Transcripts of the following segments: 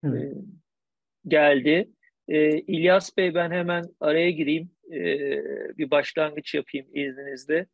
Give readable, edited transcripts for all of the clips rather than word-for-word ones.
Evet. e, geldi. İlyas Bey, ben hemen araya gireyim. Bir başlangıç yapayım izninizle.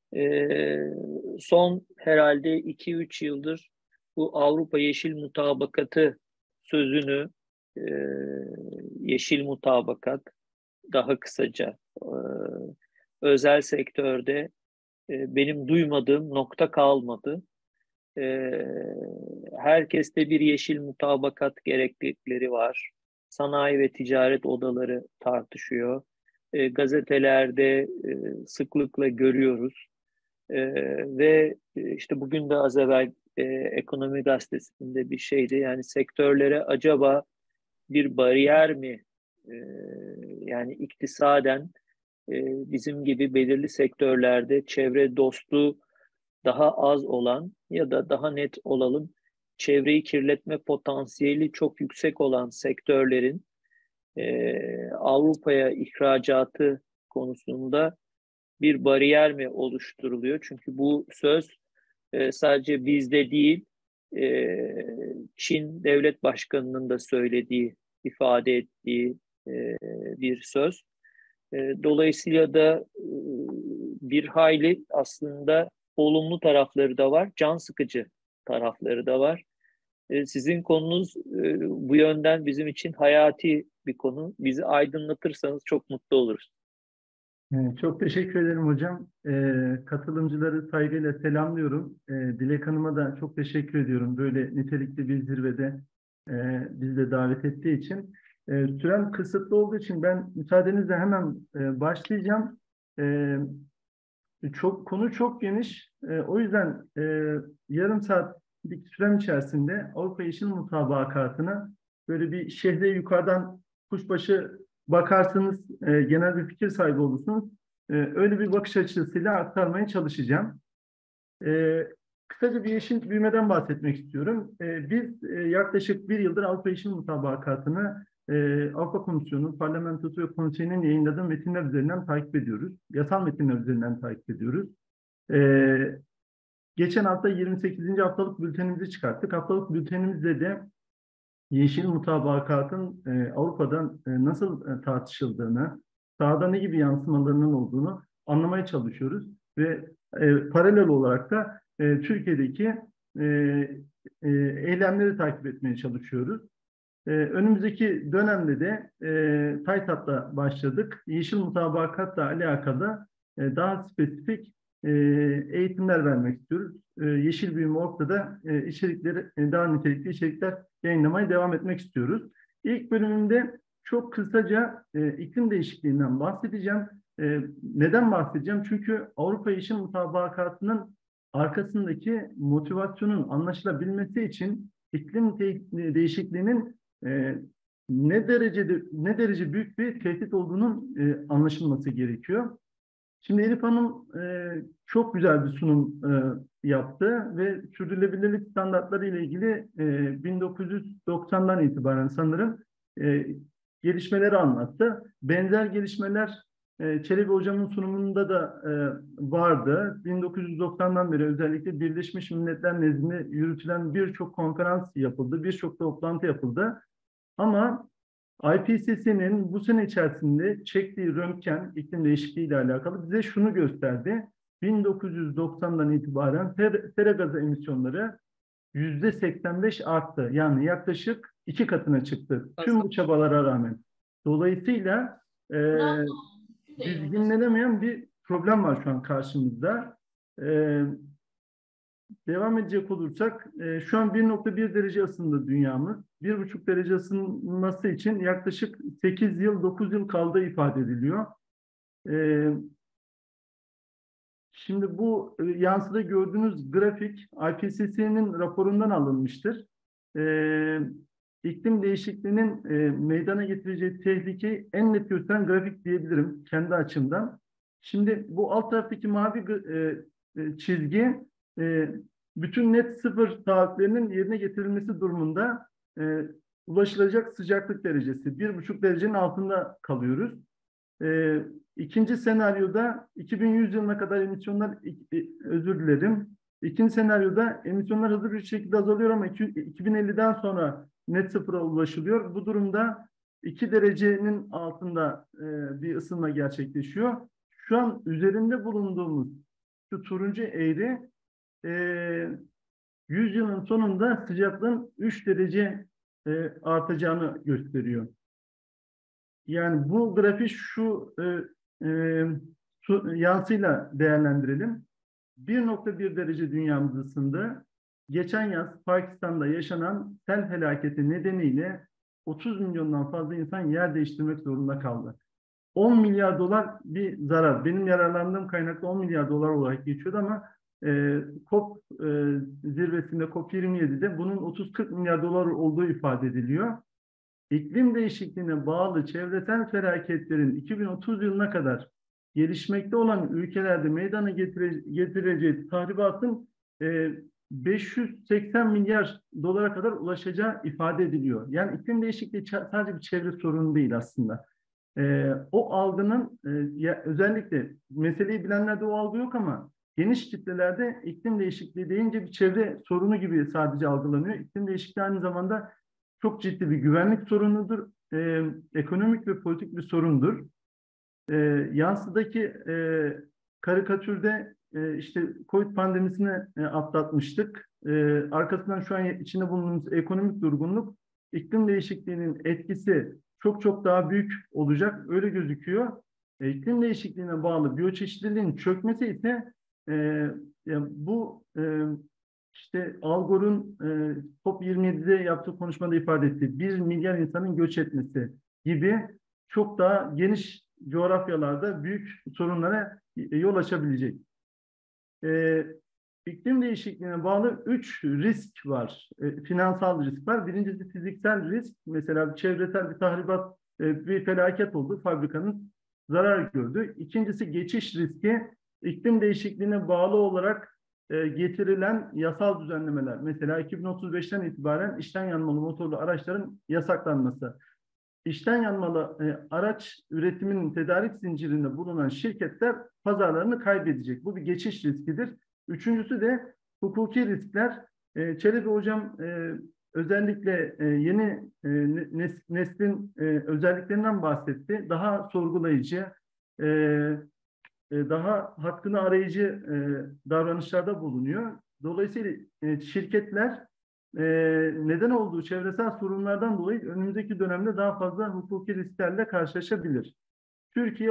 Son herhalde 2-3 yıldır bu Avrupa Yeşil Mutabakatı sözünü, e, yeşil mutabakat daha kısaca, özel sektörde benim duymadığım nokta kalmadı. E, Herkeste bir yeşil mutabakat gereklilikleri var. Sanayi ve ticaret odaları tartışıyor. Gazetelerde sıklıkla görüyoruz. Ve işte bugün de az evvel Ekonomi Gazetesi'nde bir şeydi. Yani sektörlere acaba bir bariyer mi? E, Yani iktisaden bizim gibi belirli sektörlerde çevre dostu daha az olan ya da daha net olalım, çevreyi kirletme potansiyeli çok yüksek olan sektörlerin Avrupa'ya ihracatı konusunda bir bariyer mi oluşturuluyor? Çünkü bu söz sadece bizde değil, e, Çin Devlet Başkanı'nın da söylediği, ifade ettiği bir söz. Dolayısıyla da bir hayli aslında olumlu tarafları da var, can sıkıcı tarafları da var. Sizin konunuz bu yönden bizim için hayati bir konu. Bizi aydınlatırsanız çok mutlu oluruz. Çok teşekkür ederim hocam. Katılımcıları saygıyla selamlıyorum. Dilek Hanım'a da çok teşekkür ediyorum. Böyle nitelikli bir zirvede bizi de davet ettiği için. Sürem kısıtlı olduğu için ben müsaadenizle hemen başlayacağım. Konu çok geniş. O yüzden yarım saatlik sürem içerisinde Avrupa Yeşil Mutabakatı'na böyle bir şehre yukarıdan kuşbaşı bakarsınız, genel bir fikir sahibi olursunuz. Öyle bir bakış açısıyla aktarmaya çalışacağım. E, Kısaca bir yeşil büyümeden bahsetmek istiyorum. Biz yaklaşık bir yıldır Avrupa Yeşil Mutabakatı'nı Avrupa Komisyonu, Parlamentosu ve Konseyi'nin yayınladığı metinler üzerinden takip ediyoruz. Yasal metinler üzerinden takip ediyoruz. E, Geçen hafta 28. haftalık bültenimizi çıkarttık. Haftalık bültenimizde de Yeşil Mutabakat'ın Avrupa'dan nasıl tartışıldığını, sahada ne gibi yansımalarının olduğunu anlamaya çalışıyoruz. Ve paralel olarak da Türkiye'deki e, eylemleri takip etmeye çalışıyoruz. Önümüzdeki dönemde de TAYTAP'la başladık. Yeşil Mutabakat'la alakalı daha spesifik eğitimler vermek istiyoruz. Yeşil Büyüme Orta'da içerikleri, daha nitelikli içerikler yayınlamaya devam etmek istiyoruz. İlk bölümümde çok kısaca iklim değişikliğinden bahsedeceğim. Neden bahsedeceğim? Çünkü Avrupa Yeşil Mutabakatı'nın arkasındaki motivasyonun anlaşılabilmesi için iklim değişikliğinin ne derece büyük bir tehdit olduğunun anlaşılması gerekiyor. Şimdi Elif Hanım çok güzel bir sunum yaptı ve sürdürülebilirlik standartları ile ilgili 1990'dan itibaren sanırım gelişmeleri anlattı. Benzer gelişmeler Çelebi Hocam'ın sunumunda da vardı. 1990'dan beri özellikle Birleşmiş Milletler nezdinde yürütülen birçok konferans yapıldı, birçok toplantı yapıldı. Ama IPCC'nin bu sene içerisinde çektiği röntgen iklim değişikliği ile alakalı bize şunu gösterdi. 1990'dan itibaren sera gazı emisyonları %85 arttı. Yani yaklaşık 2 katına çıktı. Tüm bu çabalara rağmen. Dolayısıyla dizginlenemeyen bir problem var şu an karşımızda. E, Devam edecek olursak şu an 1,1 derece ısındı dünyamız. 1,5 derece ısınması için yaklaşık 8 yıl 9 yıl kaldığı ifade ediliyor. E, Şimdi bu yansıda gördüğünüz grafik IPCC'nin raporundan alınmıştır. İklim değişikliğinin meydana getireceği tehlikeyi en net gösteren grafik diyebilirim kendi açımdan. Şimdi bu alt taraftaki mavi çizgi e, bütün net sıfır taahhütlerinin yerine getirilmesi durumunda ulaşılacak sıcaklık derecesi 1,5 derecenin altında kalıyoruz. İkinci senaryoda 2100 yılına kadar emisyonlar, özür dilerim. İkinci senaryoda emisyonlar hızlı bir şekilde azalıyor ama 2050'den sonra net sıfıra ulaşılıyor. Bu durumda 2 derecenin altında bir ısınma gerçekleşiyor. Şu an üzerinde bulunduğumuz şu turuncu eğri 100 yılın sonunda sıcaklığın 3 derece artacağını gösteriyor. Yani bu grafiği şu yansıyla değerlendirelim. 1,1 derece dünyamız ısındı. Geçen yaz Pakistan'da yaşanan sel felaketi nedeniyle 30 milyondan fazla insan yer değiştirmek zorunda kaldı. 10 milyar dolar bir zarar. Benim yararlandığım kaynakta 10 milyar dolar olarak geçiyordu ama COP zirvesinde COP27'de bunun 30-40 milyar dolar olduğu ifade ediliyor. İklim değişikliğine bağlı çevresel felaketlerin 2030 yılına kadar gelişmekte olan ülkelerde meydana getireceği tahribatın 580 milyar dolara kadar ulaşacağı ifade ediliyor. Yani iklim değişikliği sadece bir çevre sorunu değil aslında. O algının özellikle meseleyi bilenlerde o algı yok ama geniş kitlelerde iklim değişikliği deyince bir çevre sorunu gibi sadece algılanıyor. İklim değişikliği aynı zamanda çok ciddi bir güvenlik sorunudur, ekonomik ve politik bir sorundur. Yansıdaki karikatürde işte COVID pandemisini atlatmıştık. Arkasından şu an içinde bulunduğumuz ekonomik durgunluk, iklim değişikliğinin etkisi çok çok daha büyük olacak, öyle gözüküyor. İklim değişikliğine bağlı biyoçeşitliliğin çökmesi ise bu işte Al Gore'un COP27'de yaptığı konuşmada ifade ettiği 1 milyar insanın göç etmesi gibi çok daha geniş coğrafyalarda büyük sorunlara yol açabilecek. İklim değişikliğine bağlı 3 risk var. Finansal risk var. Birincisi fiziksel risk. Mesela çevresel bir tahribat, bir felaket oldu. Fabrikanın zarar gördü. İkincisi geçiş riski. İklim değişikliğine bağlı olarak getirilen yasal düzenlemeler. Mesela 2035'ten itibaren içten yanmalı motorlu araçların yasaklanması. İçten yanmalı araç üretiminin tedarik zincirinde bulunan şirketler pazarlarını kaybedecek. Bu bir geçiş riskidir. Üçüncüsü de hukuki riskler. Çelebi Hocam özellikle yeni neslin özelliklerinden bahsetti. Daha sorgulayıcı, daha hakkını arayıcı davranışlarda bulunuyor. Dolayısıyla şirketler neden olduğu çevresel sorunlardan dolayı önümüzdeki dönemde daha fazla hukuki risklerle karşılaşabilir. Türkiye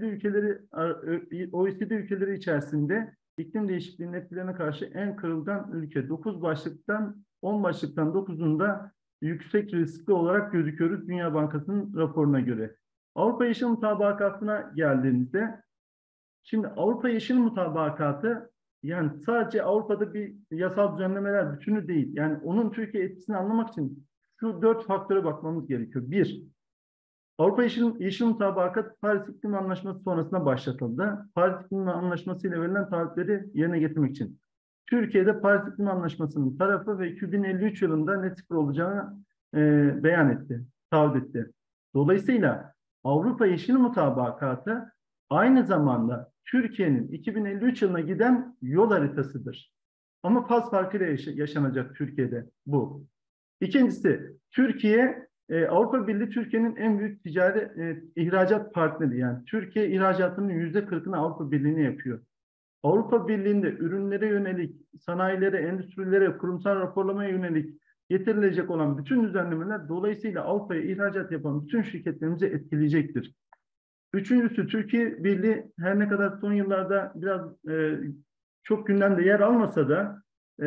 OECD ülkeleri içerisinde iklim değişikliğinin etkilerine karşı en kırılgan ülke. 9 başlıktan 10 başlıktan 9'unda yüksek riskli olarak gözüküyoruz Dünya Bankası'nın raporuna göre. Avrupa Yeşil Mutabakatı'na geldiğimizde, şimdi Avrupa Yeşil Mutabakatı yani sadece Avrupa'da bir yasal düzenlemeler bütünü değil. Yani onun Türkiye etkisini anlamak için şu 4 faktöre bakmamız gerekiyor. Bir, Avrupa Yeşil Mutabakat Paris İklim Anlaşması sonrasında başlatıldı. Paris İklim Anlaşması ile verilen taahhütleri yerine getirmek için. Türkiye'de Paris İklim Anlaşması'nın tarafı ve 2053 yılında net sıfır olacağını beyan etti, taahhüt etti. Dolayısıyla Avrupa Yeşil Mutabakatı aynı zamanda Türkiye'nin 2053 yılına giden yol haritasıdır. Ama faz farkıyla yaşanacak Türkiye'de bu. İkincisi, Avrupa Birliği Türkiye'nin en büyük ticari ihracat partneri. Yani Türkiye ihracatının %40'ını Avrupa Birliği'ne yapıyor. Avrupa Birliği'nde ürünlere yönelik, sanayilere, endüstrilere, kurumsal raporlamaya yönelik getirilecek olan bütün düzenlemeler dolayısıyla Avrupa'ya ihracat yapan bütün şirketlerimizi etkileyecektir. Üçüncüsü, Türkiye Birliği her ne kadar son yıllarda biraz çok gündemde yer almasa da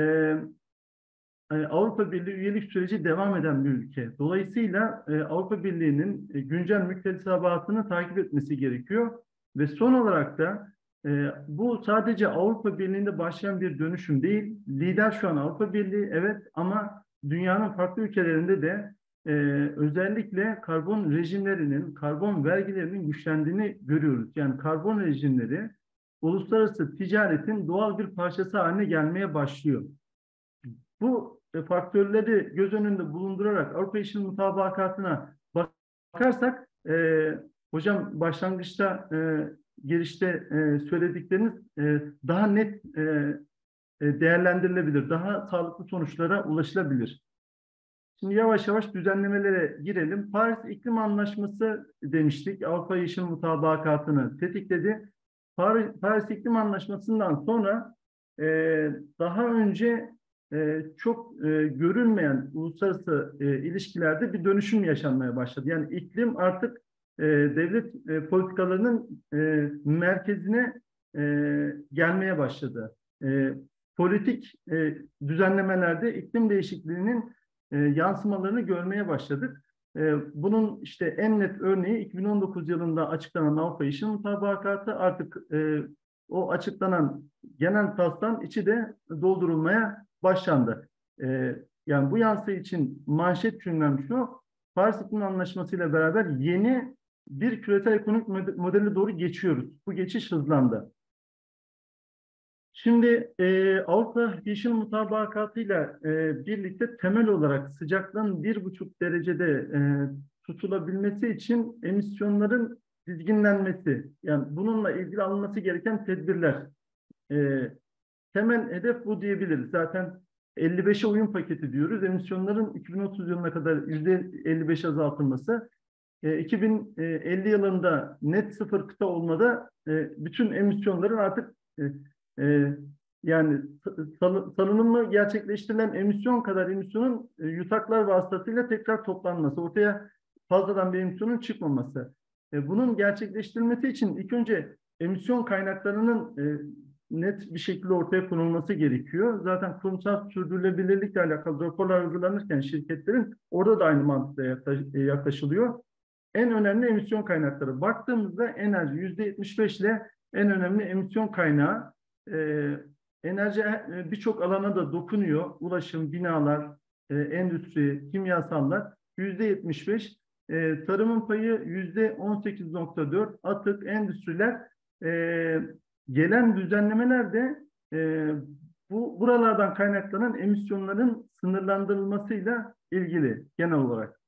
Avrupa Birliği üyelik süreci devam eden bir ülke. Dolayısıyla Avrupa Birliği'nin güncel müktesebatını takip etmesi gerekiyor. Ve son olarak da bu sadece Avrupa Birliği'nde başlayan bir dönüşüm değil. Lider şu an Avrupa Birliği, evet, ama dünyanın farklı ülkelerinde de özellikle karbon rejimlerinin, karbon vergilerinin güçlendiğini görüyoruz. Yani karbon rejimleri uluslararası ticaretin doğal bir parçası haline gelmeye başlıyor. Bu faktörleri göz önünde bulundurarak Avrupa Yeşil Mutabakatı'na bakarsak, hocam başlangıçta girişte söyledikleriniz daha net değerlendirilebilir, daha sağlıklı sonuçlara ulaşılabilir. Şimdi yavaş yavaş düzenlemelere girelim. Paris İklim Anlaşması demiştik. Avrupa Yeşil Mutabakatı'nı tetikledi. Paris İklim Anlaşması'ndan sonra e, daha önce çok görülmeyen uluslararası ilişkilerde bir dönüşüm yaşanmaya başladı. Yani iklim artık devlet politikalarının merkezine gelmeye başladı. Politik düzenlemelerde iklim değişikliğinin yansımalarını görmeye başladık. Bunun işte en net örneği 2019 yılında açıklanan Avrupa Yeşil Mutabakatı. Artık o açıklanan genel taslağın içi de doldurulmaya başlandı. Yani bu yansı için manşet cümlem şu: Paris İklim Anlaşması ile beraber yeni bir küresel ekonomik modele doğru geçiyoruz. Bu geçiş hızlandı. Şimdi Avrupa Yeşil Mutabakatı ile birlikte temel olarak sıcaklığın 1,5 derecede tutulabilmesi için emisyonların dizginlenmesi, yani bununla ilgili alınması gereken tedbirler. Temel hedef bu diyebiliriz. Zaten 55'e uyum paketi diyoruz. Emisyonların 2030 yılına kadar %55 azaltılması. 2050 yılında net sıfır kıta olmada bütün emisyonların artık e, yani salınımı gerçekleştirilen emisyon kadar emisyonun yutaklar vasıtasıyla tekrar toplanması, ortaya fazladan bir emisyonun çıkmaması. Bunun gerçekleştirilmesi için ilk önce emisyon kaynaklarının net bir şekilde ortaya konulması gerekiyor. Zaten kurumsal sürdürülebilirlikle alakalı raporlar hazırlanırken şirketlerin orada da aynı mantıkla yaklaşılıyor. En önemli emisyon kaynakları. Baktığımızda enerji %75 ile en önemli emisyon kaynağı. Enerji birçok alana da dokunuyor. Ulaşım, binalar, endüstri, kimyasallar %75. Tarımın payı %18,4. Atık, endüstriler. Gelen düzenlemeler de buralardan kaynaklanan emisyonların sınırlandırılmasıyla ilgili genel olarak.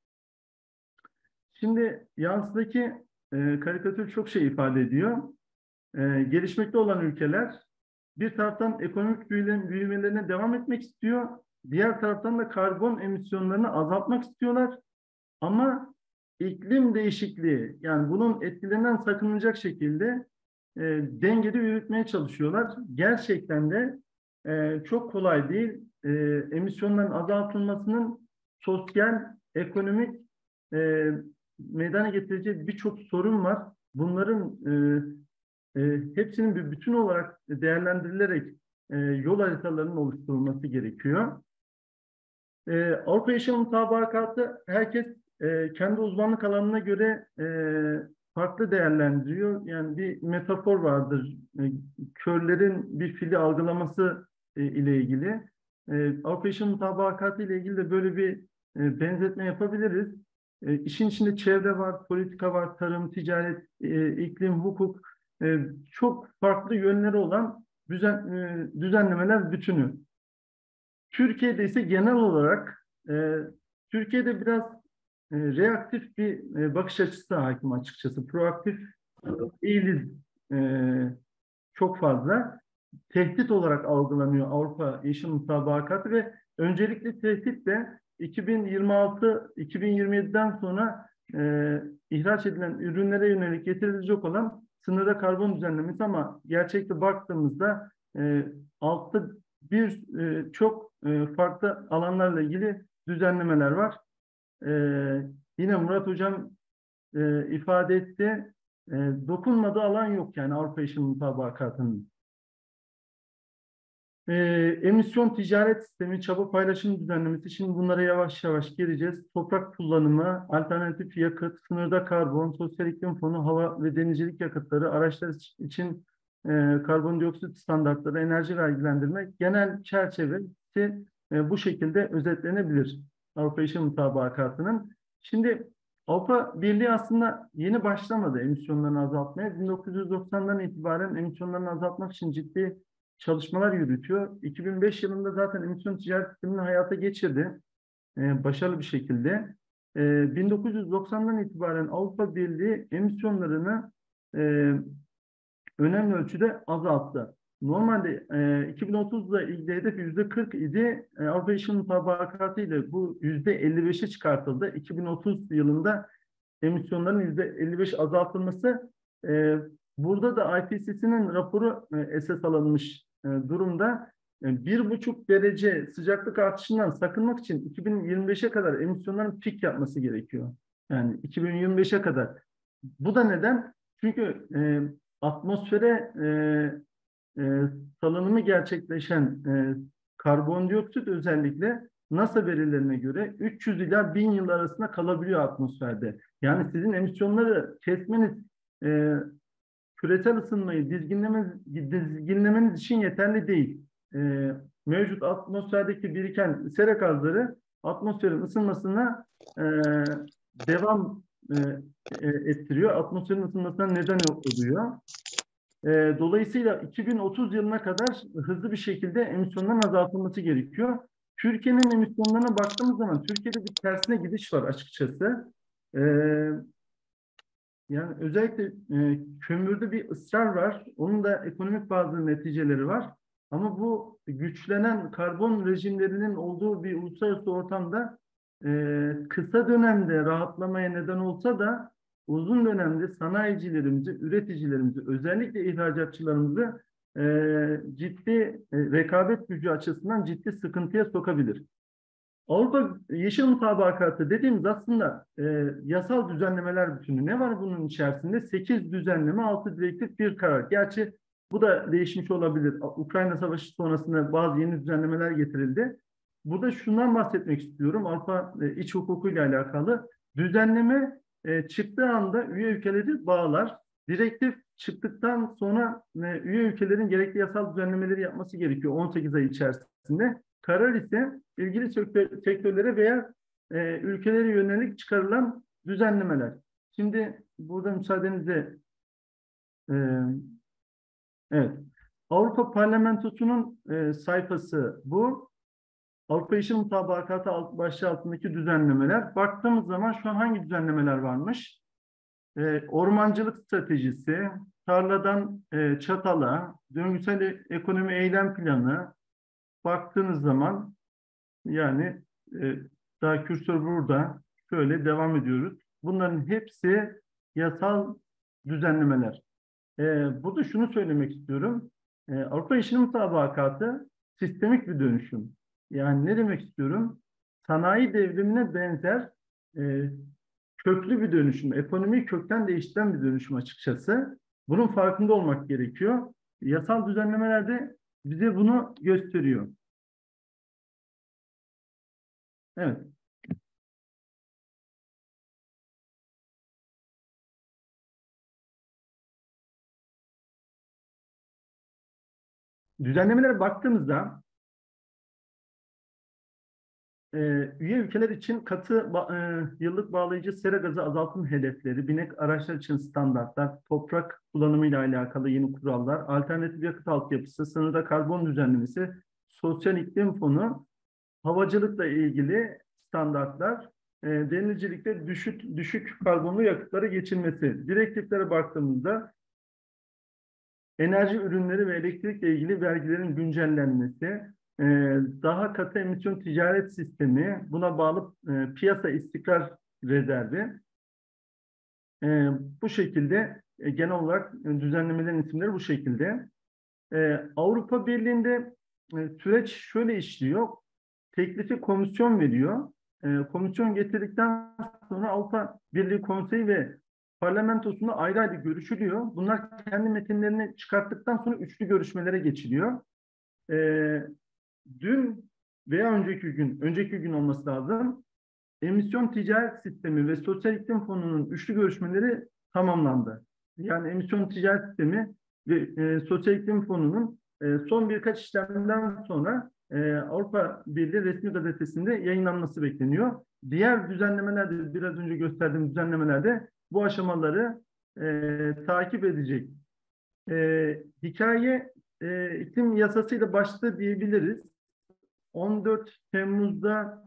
Şimdi yansıdaki karikatür çok şey ifade ediyor. Gelişmekte olan ülkeler bir taraftan ekonomik büyümelerine devam etmek istiyor. Diğer taraftan da karbon emisyonlarını azaltmak istiyorlar. Ama iklim değişikliği, yani bunun etkilerinden sakınılacak şekilde dengede yürütmeye çalışıyorlar. Gerçekten de çok kolay değil. Emisyonların azaltılmasının sosyal, ekonomik meydana getireceği birçok sorun var. Bunların hepsinin bir bütün olarak değerlendirilerek yol haritalarının oluşturulması gerekiyor. Avrupa Yeşil Mutabakatı herkes kendi uzmanlık alanına göre farklı değerlendiriyor. Yani bir metafor vardır. Körlerin bir fili algılaması ile ilgili. Avrupa Yeşil Mutabakatı ile ilgili de böyle bir benzetme yapabiliriz. İşin içinde çevre var, politika var, tarım, ticaret, iklim, hukuk, çok farklı yönleri olan düzenlemeler bütünü. Türkiye'de ise genel olarak Türkiye'de biraz reaktif bir bakış açısı hakim açıkçası. Proaktif değiliz çok fazla. Tehdit olarak algılanıyor Avrupa Yeşil Mutabakatı ve öncelikli tehdit de 2026-2027'den sonra ihraç edilen ürünlere yönelik getirilecek olan sınırda karbon düzenlemesi, ama gerçekte baktığımızda altta çok farklı alanlarla ilgili düzenlemeler var. Yine Murat Hocam ifade etti. Dokunmadığı alan yok yani Avrupa Yeşil Mutabakatı'nın. Emisyon ticaret sistemi, çaba paylaşım düzenlemesi. Şimdi bunlara yavaş yavaş gireceğiz. Toprak kullanımı, alternatif yakıt, sınırda karbon, sosyal iklim fonu, hava ve denizcilik yakıtları, araçlar için karbondioksit standartları, enerji vergilendirme, genel çerçevesi bu şekilde özetlenebilir Avrupa Yeşil Mutabakatı'nın. Şimdi Avrupa Birliği aslında yeni başlamadı emisyonlarını azaltmaya. 1990'dan itibaren emisyonlarını azaltmak için ciddi çalışmalar yürütüyor. 2005 yılında zaten emisyon ticaret sistemini hayata geçirdi. Başarılı bir şekilde. 1990'dan itibaren Avrupa Birliği emisyonlarını önemli ölçüde azalttı. Normalde 2030'da ilgili hedef %40 idi. Avrupa Yeşil Mutabakatı ile bu %55'e çıkartıldı. 2030 yılında emisyonların %55 azaltılması. Burada da IPCC'nin raporu esas alınmış durumda. 1,5 derece sıcaklık artışından sakınmak için 2025'e kadar emisyonların pik yapması gerekiyor. Yani 2025'e kadar. Bu da neden? Çünkü atmosfere e, salınımı gerçekleşen karbondioksit özellikle NASA verilerine göre 300 ila 1000 yıl arasında kalabiliyor atmosferde. Yani sizin emisyonları kesmeniz e, küresel ısınmayı dizginlemeniz için yeterli değil. Mevcut atmosferdeki biriken sera gazları atmosferin ısınmasına e, devam ettiriyor. Atmosferin ısınmasına neden oluyor. Dolayısıyla 2030 yılına kadar hızlı bir şekilde emisyonların azaltılması gerekiyor. Türkiye'nin emisyonlarına baktığımız zaman Türkiye'de bir tersine gidiş var açıkçası. Ee, Yani özellikle kömürde bir ısrar var. Onun da ekonomik bazı neticeleri var. Ama bu güçlenen karbon rejimlerinin olduğu bir uluslararası ortamda kısa dönemde rahatlamaya neden olsa da uzun dönemde sanayicilerimizi, üreticilerimizi, özellikle ihracatçılarımızı ciddi rekabet gücü açısından ciddi sıkıntıya sokabilir. Avrupa Yeşil Mutabakatı dediğimiz aslında yasal düzenlemeler bütünü. Ne var bunun içerisinde? 8 düzenleme, 6 direktif, bir karar. Gerçi bu da değişmiş olabilir. Ukrayna Savaşı sonrasında bazı yeni düzenlemeler getirildi. Burada şundan bahsetmek istiyorum. Avrupa iç hukukuyla alakalı. Düzenleme çıktığı anda üye ülkeleri bağlar. Direktif çıktıktan sonra üye ülkelerin gerekli yasal düzenlemeleri yapması gerekiyor 18 ay içerisinde. Karar ise ilgili sektörlere veya ülkelere yönelik çıkarılan düzenlemeler. Şimdi burada müsaadenizle e, evet. Avrupa Parlamentosu'nun sayfası bu. Avrupa Yeşil Mutabakatı başlığı altındaki düzenlemeler. Baktığımız zaman şu an hangi düzenlemeler varmış? Ormancılık stratejisi, tarladan çatala, döngüsel ekonomi eylem planı. Baktığınız zaman yani e, daha kürsör burada. Şöyle devam ediyoruz. Bunların hepsi yasal düzenlemeler. Burada şunu söylemek istiyorum. Avrupa Yeşil Mutabakatı sistemik bir dönüşüm. Yani ne demek istiyorum? Sanayi devrimine benzer e, köklü bir dönüşüm. Ekonomiyi kökten değiştiren bir dönüşüm açıkçası. Bunun farkında olmak gerekiyor. Yasal düzenlemeler de bize bunu gösteriyor. Evet. Düzenlemelere baktığımızda e, üye ülkeler için yıllık bağlayıcı sera gazı azaltım hedefleri, binek araçlar için standartlar, toprak kullanımı ile alakalı yeni kurallar, alternatif yakıt altyapısı, sınırda karbon düzenlemesi, sosyal iklim fonu, havacılıkla ilgili standartlar, denizcilikte düşük karbonlu yakıtlara geçilmesi. Direktiflere baktığımızda enerji ürünleri ve elektrikle ilgili vergilerin güncellenmesi, e, daha katı emisyon ticaret sistemi, buna bağlı piyasa istikrar rezervi. Bu şekilde genel olarak düzenlemelerin isimleri bu şekilde. Avrupa Birliği'nde süreç şöyle işliyor. Teklifi komisyon veriyor. Komisyon getirdikten sonra Avrupa Birliği Konseyi ve parlamentosunda ayrı ayrı görüşülüyor. Bunlar kendi metinlerini çıkarttıktan sonra üçlü görüşmelere geçiliyor. Ee, Dün veya önceki gün olması lazım. Emisyon ticaret sistemi ve sosyal iklim fonunun üçlü görüşmeleri tamamlandı. Yani emisyon ticaret sistemi ve sosyal iklim fonunun son birkaç işlemden sonra Avrupa Birliği resmi gazetesinde yayınlanması bekleniyor. Diğer düzenlemelerde, biraz önce gösterdiğim düzenlemelerde bu aşamaları takip edecek. Hikaye iklim yasasıyla başladı diyebiliriz. 14 Temmuz'da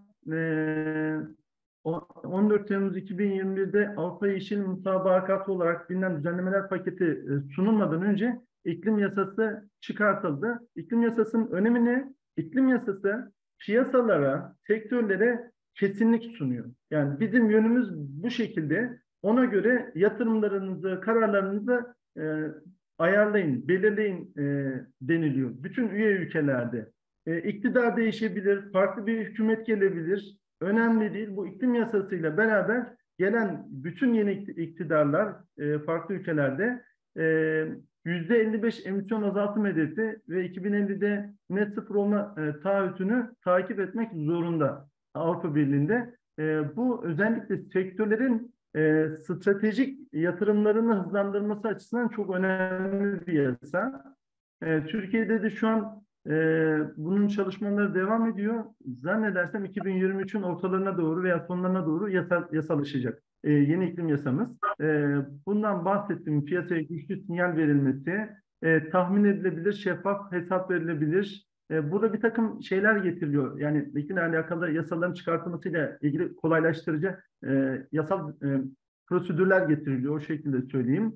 14 Temmuz 2021'de Avrupa Yeşil Mutabakatı olarak bilinen düzenlemeler paketi sunulmadan önce iklim yasası çıkartıldı. İklim yasasının önemi ne? İklim yasası piyasalara, sektörlere kesinlik sunuyor. Yani bizim yönümüz bu şekilde. Ona göre yatırımlarınızı, kararlarınızı ayarlayın, belirleyin deniliyor. Bütün üye ülkelerde. İktidar değişebilir, farklı bir hükümet gelebilir. Önemli değil. Bu iklim yasasıyla beraber gelen bütün yeni iktidarlar farklı ülkelerde %55 emisyon azaltım hedefi ve 2050'de net sıfır olma taahhütünü takip etmek zorunda Avrupa Birliği'nde. Bu özellikle sektörlerin stratejik yatırımlarını hızlandırması açısından çok önemli bir yasa. Türkiye'de de şu an bunun çalışmaları devam ediyor. Zannedersem 2023'ün ortalarına doğru veya sonlarına doğru yasalaşacak yeni iklim yasamız. Bundan bahsettiğim piyasaya güçlü sinyal verilmesi, tahmin edilebilir, şeffaf hesap verilebilir. Burada bir takım şeyler getiriliyor. Yani iklimle alakalı yasaların çıkartılmasıyla ilgili kolaylaştırıcı yasal prosedürler getiriliyor. O şekilde söyleyeyim.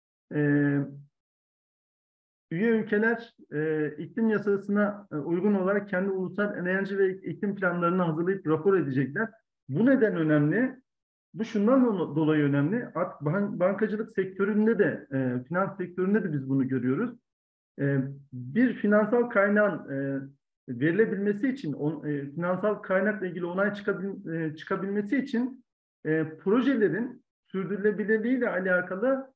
Üye ülkeler iklim yasasına uygun olarak kendi ulusal enerji ve iklim planlarını hazırlayıp rapor edecekler. Bu neden önemli? Bu şundan dolayı önemli. Artık bankacılık sektöründe de, finans sektöründe de biz bunu görüyoruz. Bir finansal kaynağın verilebilmesi için, finansal kaynakla ilgili onay çıkabilmesi için projelerin sürdürülebilirliğiyle alakalı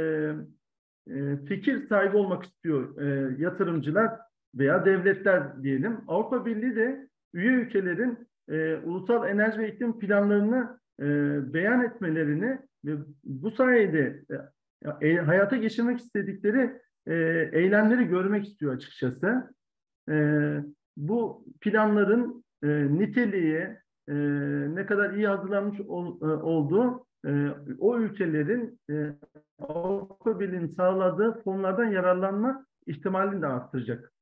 fikir sahibi olmak istiyor yatırımcılar veya devletler diyelim. Avrupa Birliği de üye ülkelerin ulusal enerji ve iklim planlarını beyan etmelerini ve bu sayede hayata geçirmek istedikleri eylemleri görmek istiyor açıkçası. Bu planların niteliği, ne kadar iyi hazırlanmış olduğu o ülkelerin Avrupa Birliği'nin sağladığı fonlardan yararlanma ihtimalini de arttıracak.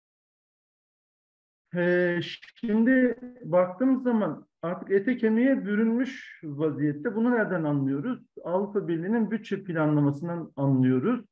Şimdi baktığımız zaman artık ete kemiğe bürünmüş vaziyette. Bunu nereden anlıyoruz? Avrupa Birliği'nin bütçe planlamasından anlıyoruz.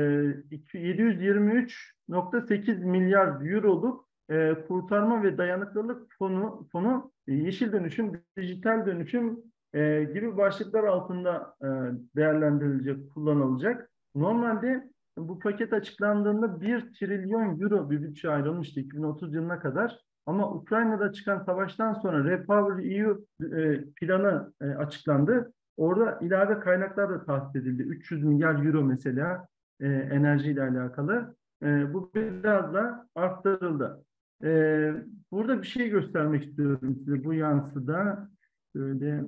723,8 milyar euroluk kurtarma ve dayanıklılık fonu yeşil dönüşüm, dijital dönüşüm gibi başlıklar altında değerlendirilecek, kullanılacak. Normalde bu paket açıklandığında 1 trilyon euro bir bütçe ayrılmıştı 2030 yılına kadar. Ama Ukrayna'da çıkan savaştan sonra REPower EU planı açıklandı. Orada ilave kaynaklar da tahsis edildi. 300 milyar euro mesela enerjiyle alakalı. Bu biraz da arttırıldı. Burada bir şey göstermek istiyorum size. Bu yansıda şöyle.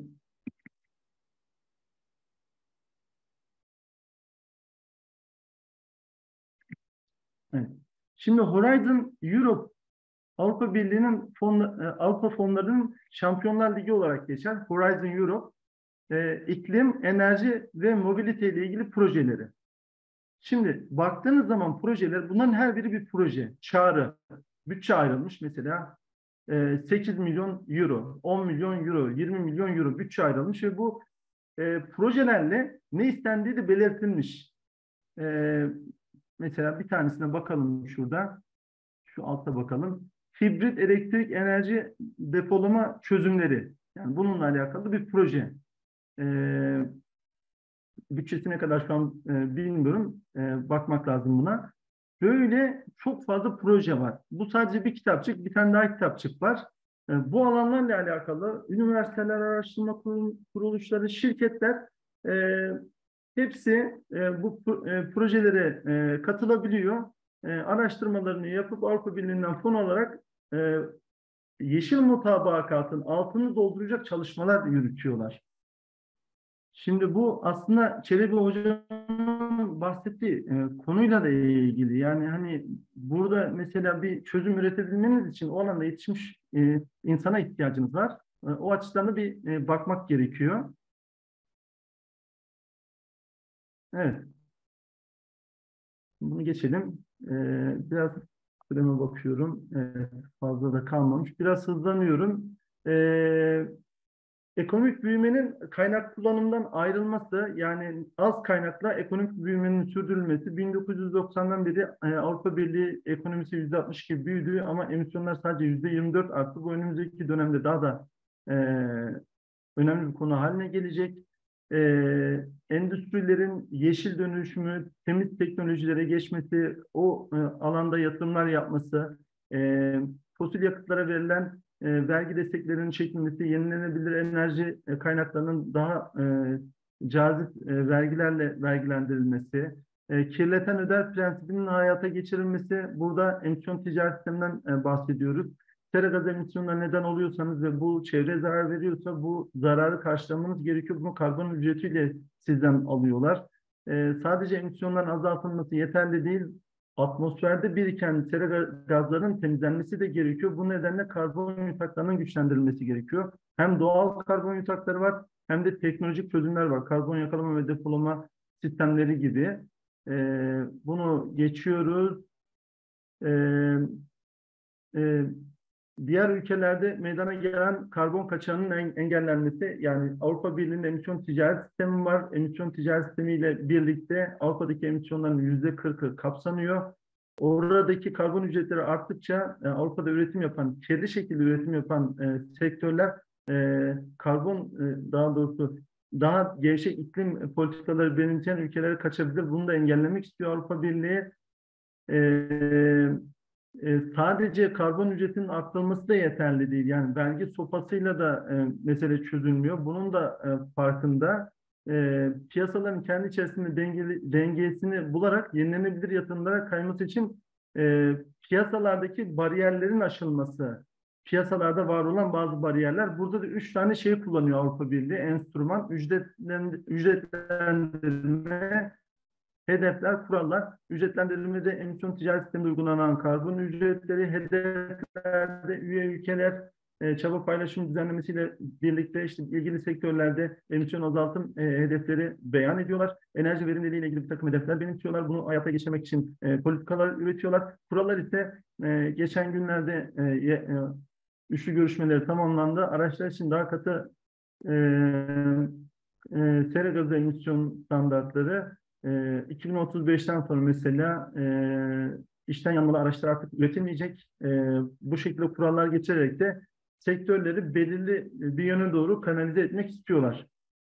Evet. Şimdi Horizon Europe Avrupa Birliği'nin Avrupa fonlarının Şampiyonlar Ligi olarak geçer. Horizon Europe iklim, enerji ve mobilite ile ilgili projeleri. Şimdi baktığınız zaman projeler, bunların her biri bir proje. Çağrı, bütçe ayrılmış mesela 8 milyon euro, 10 milyon euro, 20 milyon euro bütçe ayrılmış ve bu projelerle ne istendiği de belirtilmiş. Mesela bir tanesine bakalım şurada. Şu altta bakalım. Hibrit elektrik enerji depolama çözümleri. Yani bununla alakalı bir proje. Bütçesi ne kadar şu an bilmiyorum. Bakmak lazım buna. Böyle çok fazla proje var. Bu sadece bir kitapçık, bir tane daha kitapçık var. Bu alanlarla alakalı üniversiteler, araştırma kuruluşları, şirketler hepsi bu projelere katılabiliyor. Araştırmalarını yapıp Avrupa Birliği'nden fon alarak yeşil mutabakatın altını dolduracak çalışmalar yürütüyorlar. Şimdi bu aslında Çelebi Hoca'nın bahsettiği konuyla da ilgili. Yani hani burada mesela bir çözüm üretebilmeniz için o alanda yetişmiş insana ihtiyacınız var. O açıdan da bir bakmak gerekiyor. Evet, bunu geçelim. Biraz süreme bakıyorum. Fazla da kalmamış. Biraz hızlanıyorum. Ekonomik büyümenin kaynak kullanımından ayrılması, yani az kaynakla ekonomik büyümenin sürdürülmesi, 1990'dan beri Avrupa Birliği ekonomisi %62 büyüdü ama emisyonlar sadece %24 arttı. Bu önümüzdeki dönemde daha da e, önemli bir konu haline gelecek. Endüstrilerin yeşil dönüşümü, temiz teknolojilere geçmesi, o alanda yatırımlar yapması, fosil yakıtlara verilen vergi desteklerinin çekilmesi, yenilenebilir enerji kaynaklarının daha cazip vergilerle vergilendirilmesi, kirleten öder prensibinin hayata geçirilmesi, burada emisyon ticaret sisteminden bahsediyoruz. Sera gaz emisyonuna neden oluyorsanız ve bu çevre zarar veriyorsa bu zararı karşılamanız gerekiyor. Bunu karbon ücretiyle sizden alıyorlar. Sadece emisyonların azaltılması yeterli değil. Atmosferde biriken sera gazlarının temizlenmesi de gerekiyor. Bu nedenle karbon yataklarının güçlendirilmesi gerekiyor. Hem doğal karbon yatakları var hem de teknolojik çözümler var. Karbon yakalama ve depolama sistemleri gibi. Bunu geçiyoruz. Ee, e, Diğer ülkelerde meydana gelen karbon kaçağının engellenmesi, yani Avrupa Birliği'nin emisyon ticaret sistemi var. Emisyon ticaret sistemiyle birlikte Avrupa'daki emisyonların %40'ı kapsanıyor. Oradaki karbon ücretleri arttıkça Avrupa'da üretim yapan, kirli şekilde üretim yapan sektörler daha doğrusu daha gevşek iklim politikaları benimseyen ülkelere kaçabilir. Bunu da engellemek istiyor Avrupa Birliği. E, Sadece karbon ücretinin arttırılması da yeterli değil. Yani vergi sopasıyla da mesele çözülmüyor. Bunun da farkında. Piyasaların kendi içerisinde dengesini bularak yenilenebilir yatırımlara kayması için piyasalardaki bariyerlerin aşılması, piyasalarda var olan bazı bariyerler. Burada da 3 tane şey kullanıyor Avrupa Birliği. Enstrüman, ücretlendirme, hedefler, kurallar, ücretlendirilmede emisyon ticaret sisteminde uygulanan karbon ücretleri, hedeflerde üye ülkeler çaba paylaşım düzenlemesiyle birlikte işte ilgili sektörlerde emisyon azaltım hedefleri beyan ediyorlar. Enerji verimliliği ile ilgili bir takım hedefler benimsiyorlar. Bunu hayata geçirmek için politikalar üretiyorlar. Kurallar ise geçen günlerde üçlü görüşmeleri tamamlandı. Araçlar için daha katı e, sera gazı emisyon standartları 2035'ten sonra mesela içten yanmalı araçlar artık üretilmeyecek. Bu şekilde kurallar geçirerek de sektörleri belirli bir yöne doğru kanalize etmek istiyorlar.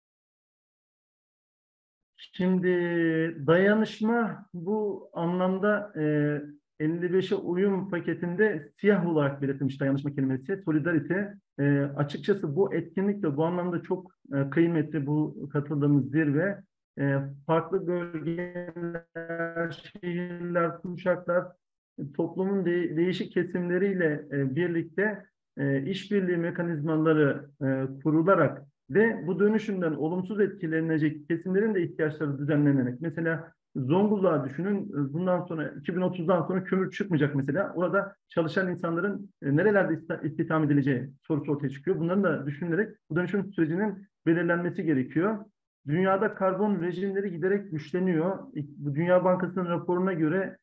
Şimdi dayanışma bu anlamda 55'e uyum paketinde siyah olarak belirtilmiş dayanışma kelimesi. Solidarity. Açıkçası bu etkinlik de bu anlamda çok kıymetli, bu katıldığımız zirve. Farklı bölgeler, şehirler, kuşaklar, toplumun değişik kesimleriyle birlikte işbirliği mekanizmaları kurularak ve bu dönüşümden olumsuz etkilenecek kesimlerin de ihtiyaçları düzenlenerek, mesela Zonguldak'ı düşünün, bundan sonra 2030'dan sonra kömür çıkmayacak mesela. Orada çalışan insanların nerelerde istihdam edileceği sorusu ortaya çıkıyor. Bunların da düşünülerek bu dönüşüm sürecinin belirlenmesi gerekiyor. Dünyada karbon rejimleri giderek güçleniyor. Bu Dünya Bankası'nın raporuna göre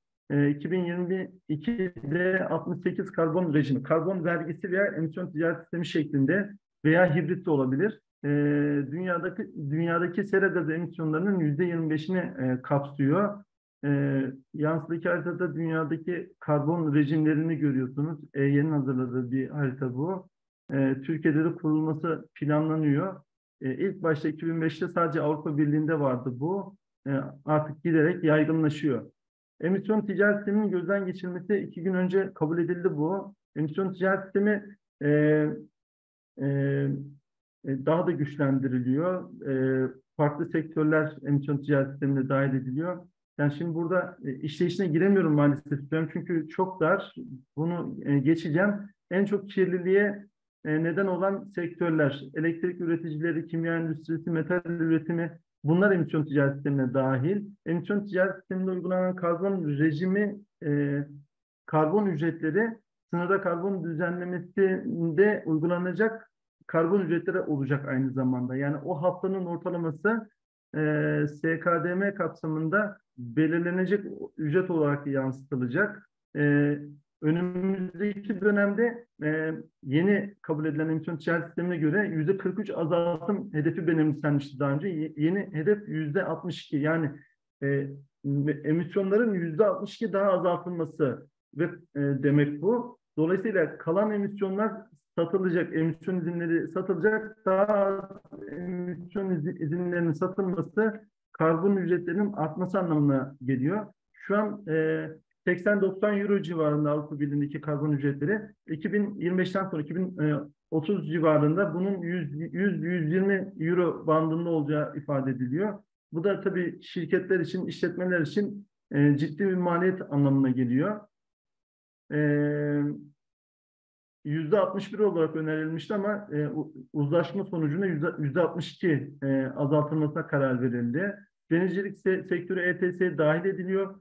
2022'de 68 karbon rejimi, karbon vergisi veya emisyon ticaret sistemi şeklinde veya hibrit de olabilir. Dünyadaki sera gazı emisyonlarının %25'ini kapsıyor. Yansıdaki haritada dünyadaki karbon rejimlerini görüyorsunuz. EY'nin hazırladığı bir harita bu. Türkiye'de de kurulması planlanıyor. İlk başta 2005'te sadece Avrupa Birliği'nde vardı bu. Artık giderek yaygınlaşıyor. Emisyon ticaret sisteminin gözden geçirilmesi 2 gün önce kabul edildi bu. Emisyon ticaret sistemi e, e, daha da güçlendiriliyor. Farklı sektörler emisyon ticaret sistemine dahil ediliyor. Yani şimdi burada işleyişine giremiyorum maalesef. Çünkü çok dar. Bunu geçeceğim. En çok kirliliğe neden olan sektörler, elektrik üreticileri, kimya endüstrisi, metal üretimi, bunlar emisyon ticaret sistemine dahil. Emisyon ticaret sisteminde uygulanan karbon rejimi, karbon ücretleri, sınırda karbon düzenlemesinde uygulanacak karbon ücretleri olacak aynı zamanda. Yani o haftanın ortalaması SKDM kapsamında belirlenecek ücret olarak yansıtılacak. önümüzdeki dönemde yeni kabul edilen emisyon ticaret sistemine göre %43 azaltım hedefi benimsenmişti daha önce. Yeni hedef %62. Yani e, emisyonların %62 daha azaltılması ve demek bu. Dolayısıyla kalan emisyonlar satılacak, emisyon izinleri satılacak, daha az emisyon izinlerinin satılması karbon ücretlerinin artması anlamına geliyor. Şu an 80-90 euro civarında Avrupa Birliği'ndeki karbon ücretleri. 2025'ten sonra 2030 civarında bunun 100-120 euro bandında olacağı ifade ediliyor. Bu da tabii şirketler için, işletmeler için ciddi bir maliyet anlamına geliyor. %61 olarak önerilmişti ama uzlaşma sonucunda %62 azaltılmasına karar verildi. Denizcilik sektörü ETS'ye dahil ediliyor.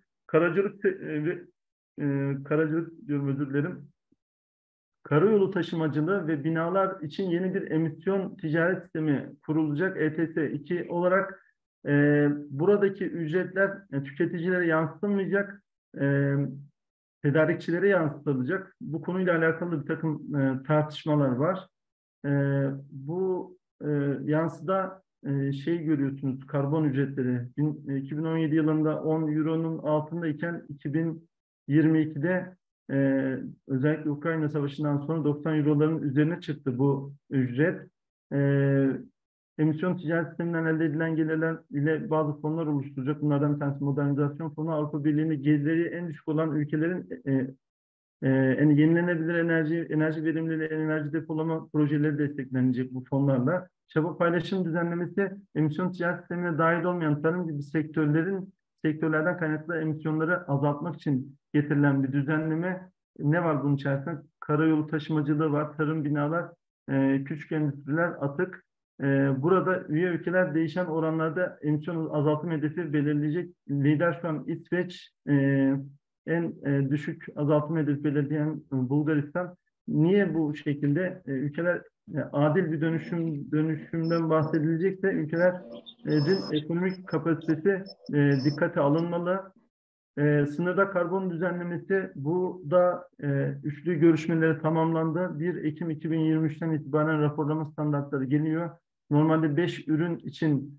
Karacılık diyorum, özür dilerim. Karayolu taşımacılığı ve binalar için yeni bir emisyon ticaret sistemi kurulacak ETS2 olarak. Buradaki ücretler tüketicilere yansıtılmayacak, tedarikçilere yansıtılacak. Bu konuyla alakalı bir takım tartışmalar var. Bu yansıda şey görüyorsunuz, karbon ücretleri 2017 yılında 10 euronun altındayken 2022'de özellikle Ukrayna Savaşı'ndan sonra 90 euroların üzerine çıktı bu ücret. Emisyon ticaret sisteminden elde edilen gelirler ile bazı fonlar oluşturacak. Bunlardan bir tanesi modernizasyon fonu. Avrupa Birliği'nin gelirleri en düşük olan ülkelerin yani yenilenebilir enerji verimliliği, enerji depolama projeleri desteklenecek bu fonlarla. Çaba paylaşım düzenlemesi, emisyon ticaret sistemine dahil olmayan tarım gibi sektörlerden kaynaklı emisyonları azaltmak için getirilen bir düzenleme. Ne var bunun içerisinde? Karayolu taşımacılığı var, tarım, binalar, küçük endüstriler, atık. Burada üye ülkeler değişen oranlarda emisyon azaltım hedefi belirleyecek. Lider şu an İsveç, en düşük azaltım hedefi belirleyen Bulgaristan. Niye bu şekilde ülkeler adil bir dönüşümden bahsedilecekse ülkelerin ekonomik kapasitesi dikkate alınmalı. Sınırda karbon düzenlemesi, bu da üçlü görüşmeleri tamamlandı. 1 Ekim 2023'ten itibaren raporlama standartları geliyor. Normalde 5 ürün için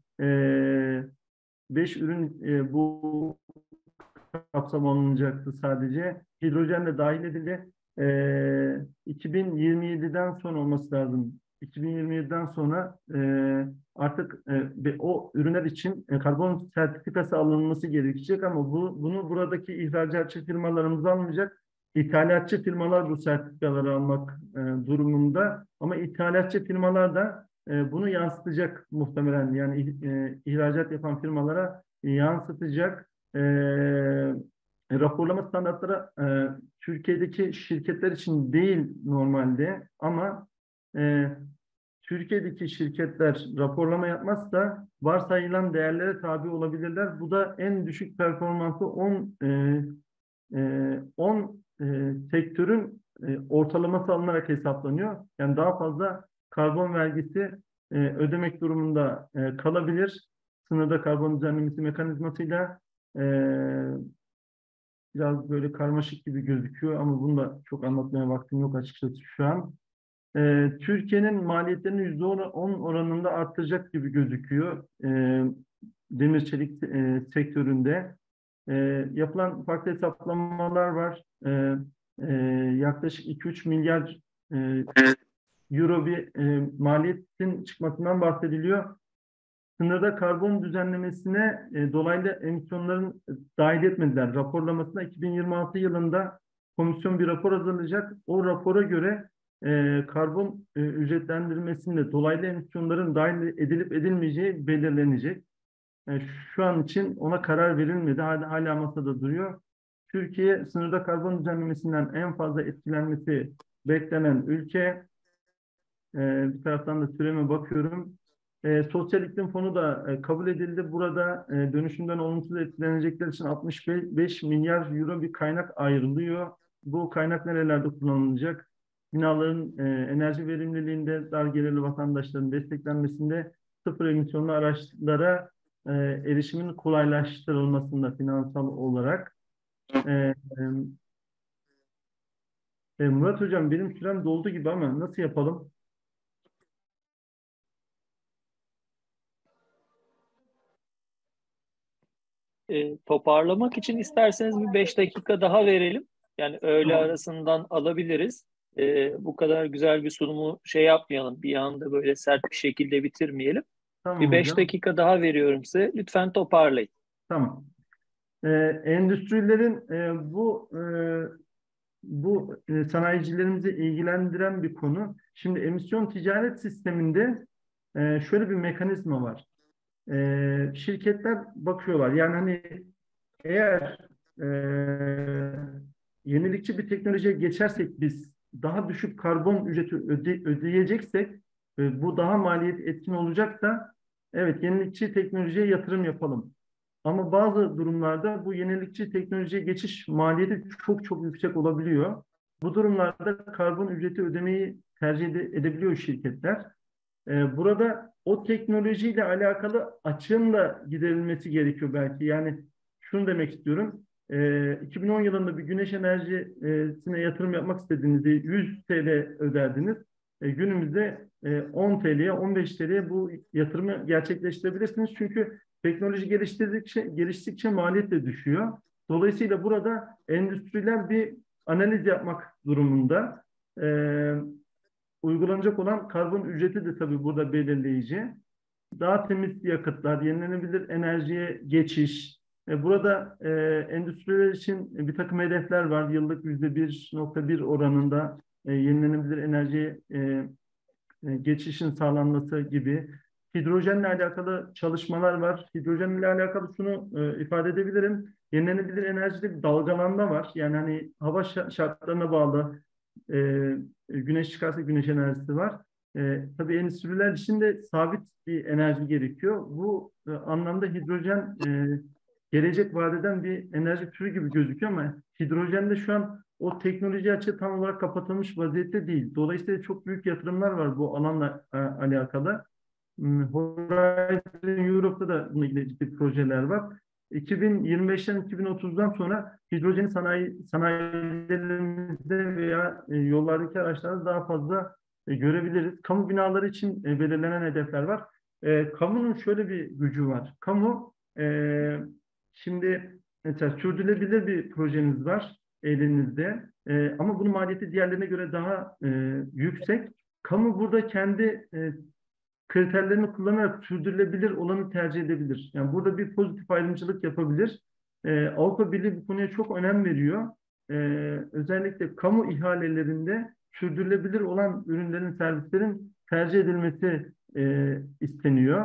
5 ürün bu kapsam alınacaktı sadece. Hidrojen de dahil edildi. 2027'den sonra olması lazım. 2027'den sonra artık o ürünler için karbon sertifikası alınması gerekecek ama bunu buradaki ihracatçı firmalarımız almayacak. İthalatçı firmalar bu sertifikaları almak durumunda. Ama ithalatçı firmalar da bunu yansıtacak muhtemelen. Yani ihracat yapan firmalara yansıtacak. Raporlama standartları Türkiye'deki şirketler için değil normalde ama e, Türkiye'deki şirketler raporlama yapmazsa varsayılan değerlere tabi olabilirler. Bu da en düşük performansı 10 sektörün ortalaması alınarak hesaplanıyor. Yani daha fazla karbon vergisi ödemek durumunda kalabilir. Sınırda karbon düzenlemesi mekanizmasıyla e, biraz böyle karmaşık gibi gözüküyor ama bunu da çok anlatmaya vaktim yok açıkçası şu an. Türkiye'nin maliyetlerini %10 oranında arttıracak gibi gözüküyor. Demir çelik sektöründe. Yapılan farklı hesaplamalar var. Yaklaşık 2-3 milyar euro bir maliyetin çıkmasından bahsediliyor. Sınırda karbon düzenlemesine dolaylı emisyonların dahil etmediler. Raporlamasına 2026 yılında komisyon bir rapor hazırlayacak. O rapora göre karbon ücretlendirmesinde dolaylı emisyonların dahil edilip edilmeyeceği belirlenecek. Şu an için ona karar verilmedi. Hala masada duruyor. Türkiye sınırda karbon düzenlemesinden en fazla etkilenmesi beklenen ülke. Bir taraftan da süreme bakıyorum. Sosyal iklim fonu da kabul edildi. Burada dönüşümden olumsuz etkilenecekler için 65 milyar euro bir kaynak ayrılıyor. Bu kaynak nerelerde kullanılacak? Binaların enerji verimliliğinde, dar gelirli vatandaşların desteklenmesinde, sıfır emisyonlu araçlara erişimin kolaylaştırılmasında finansal olarak. Murat Hocam, benim sürem doldu gibi ama nasıl yapalım? Toparlamak için isterseniz bir 5 dakika daha verelim. Yani öğle Tamam. arasından alabiliriz. Bu kadar güzel bir sunumu şey yapmayalım. Bir anda böyle sert bir şekilde bitirmeyelim. Bir Tamam 5 hocam. dakika daha veriyorum size. Lütfen toparlayın. Tamam. Ee, Endüstrilerin bu sanayicilerimizi ilgilendiren bir konu. Şimdi emisyon ticaret sisteminde şöyle bir mekanizma var. Şirketler bakıyorlar. Yani hani eğer e, yenilikçi bir teknolojiye geçersek biz daha düşük karbon ücreti ödeyeceksek bu daha maliyet etkin olacaksa evet yenilikçi teknolojiye yatırım yapalım. Ama bazı durumlarda bu yenilikçi teknolojiye geçiş maliyeti çok çok yüksek olabiliyor. Bu durumlarda karbon ücreti ödemeyi tercih edebiliyor şirketler. Burada o teknolojiyle alakalı açığın da giderilmesi gerekiyor belki. Yani şunu demek istiyorum. 2010 yılında bir güneş enerjisine yatırım yapmak istediğinizde 100 TL öderdiniz. Günümüzde 10 TL'ye, 15 TL'ye bu yatırımı gerçekleştirebilirsiniz. Çünkü teknoloji geliştikçe maliyet de düşüyor. Dolayısıyla burada endüstriler bir analiz yapmak durumunda. Uygulanacak olan karbon ücreti de tabii burada belirleyici. Daha temiz yakıtlar, yenilenebilir enerjiye geçiş. Burada endüstriler için bir takım hedefler var. Yıllık %1,1 oranında yenilenebilir enerjiye geçişin sağlanması gibi. Hidrojenle alakalı çalışmalar var. Hidrojenle alakalı şunu ifade edebilirim. Yenilenebilir enerjide bir dalgalanma var. Yani hani hava şartlarına bağlı güneş çıkarsa güneş enerjisi var. Tabii endüstriler için de sabit bir enerji gerekiyor. Bu anlamda hidrojen gelecek vadeden bir enerji türü gibi gözüküyor ama hidrojende şu an o teknoloji açığı tam olarak kapatılmış vaziyette değil. Dolayısıyla çok büyük yatırımlar var bu alanla alakalı. Horizon Europe'da da bununla ilgili ciddi projeler var. 2025'ten 2030'dan sonra hidrojen sanayilerimizde veya yollardaki araçlarda daha fazla görebiliriz. Kamu binaları için belirlenen hedefler var. Kamunun şöyle bir gücü var. Kamu şimdi mesela sürdürülebilir bir projeniz var elinizde. Ama bunun maliyeti diğerlerine göre daha yüksek. Kamu burada kendi kriterlerini kullanarak sürdürülebilir olanı tercih edebilir. Yani burada bir pozitif ayrımcılık yapabilir. Avrupa Birliği bu konuya çok önem veriyor. Özellikle kamu ihalelerinde sürdürülebilir olan ürünlerin, servislerin tercih edilmesi isteniyor.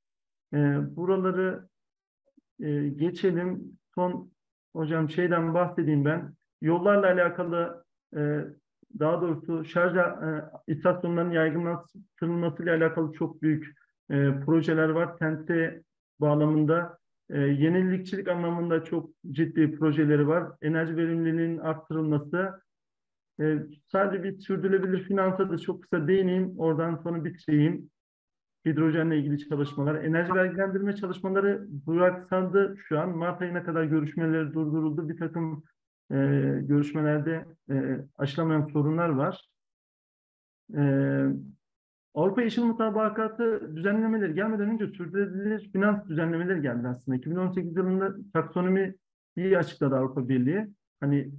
Buraları geçelim. Son hocam şeyden bahsedeyim ben. Yollarla alakalı daha doğrusu şarj istasyonlarının yaygınlaştırılmasıyla alakalı çok büyük projeler var. TEN-T bağlamında yenilikçilik anlamında çok ciddi projeleri var. Enerji verimliliğinin arttırılması. Sadece bir sürdürülebilir finansa da çok kısa değineyim. Oradan sonra bitireyim. Hidrojenle ilgili çalışmalar, enerji vergilendirme çalışmaları duraksandı şu an. Mart ayına kadar görüşmeleri durduruldu. Bir takım görüşmelerde aşılamayan sorunlar var. E, Avrupa Yeşil Mutabakatı düzenlemeleri gelmeden önce sürdürülebilir finans düzenlemeleri geldi aslında. 2018 yılında taksonomiyi açıkladı Avrupa Birliği. Hani